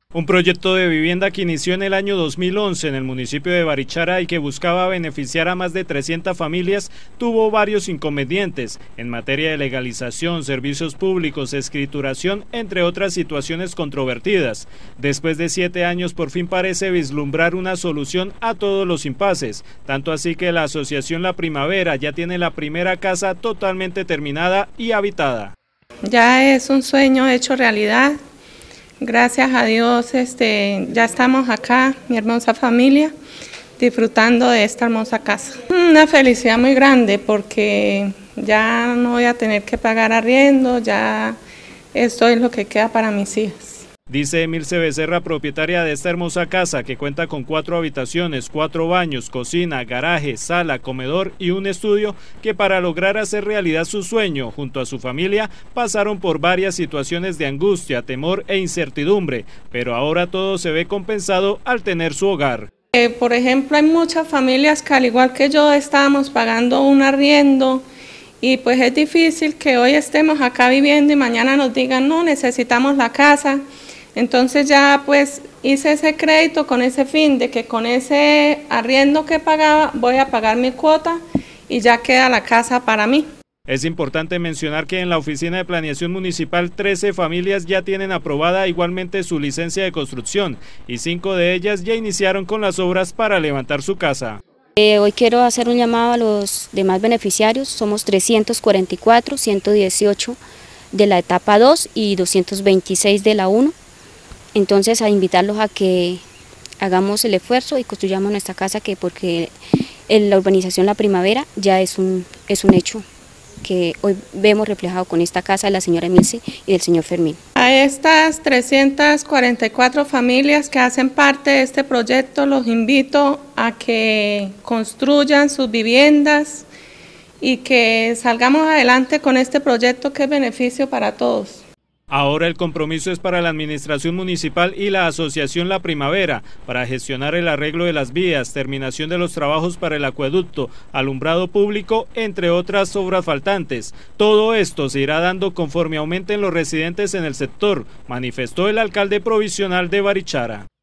Un proyecto de vivienda que inició en el año 2011 en el municipio de Barichara y que buscaba beneficiar a más de 300 familias tuvo varios inconvenientes en materia de legalización, servicios públicos, escrituración, entre otras situaciones controvertidas. Después de 7 años por fin parece vislumbrar una solución a todos los impases, tanto así que la asociación La Primavera ya tiene la primera casa totalmente terminada y habitada. Ya es un sueño hecho realidad. Gracias a Dios ya estamos acá, mi hermosa familia, disfrutando de esta hermosa casa. Una felicidad muy grande porque ya no voy a tener que pagar arriendo, ya esto es lo que queda para mis hijas. Dice Emilce Becerra, propietaria de esta hermosa casa que cuenta con 4 habitaciones, 4 baños, cocina, garaje, sala, comedor y un estudio, que para lograr hacer realidad su sueño junto a su familia pasaron por varias situaciones de angustia, temor e incertidumbre, pero ahora todo se ve compensado al tener su hogar. Por ejemplo, hay muchas familias que al igual que yo estábamos pagando un arriendo y pues es difícil que hoy estemos acá viviendo y mañana nos digan no, necesitamos la casa. Entonces ya pues hice ese crédito con ese fin de que con ese arriendo que pagaba voy a pagar mi cuota y ya queda la casa para mí. Es importante mencionar que en la Oficina de Planeación Municipal 13 familias ya tienen aprobada igualmente su licencia de construcción y 5 de ellas ya iniciaron con las obras para levantar su casa. Hoy quiero hacer un llamado a los demás beneficiarios, somos 344, 118 de la etapa 2 y 226 de la 1. Entonces a invitarlos a que hagamos el esfuerzo y construyamos nuestra casa, porque la urbanización La Primavera ya es un hecho que hoy vemos reflejado con esta casa de la señora Emilce y del señor Fermín. A estas 344 familias que hacen parte de este proyecto los invito a que construyan sus viviendas y que salgamos adelante con este proyecto que es beneficio para todos. Ahora el compromiso es para la administración municipal y la asociación La Primavera para gestionar el arreglo de las vías, terminación de los trabajos para el acueducto, alumbrado público, entre otras obras faltantes. Todo esto se irá dando conforme aumenten los residentes en el sector, manifestó el alcalde provisional de Barichara.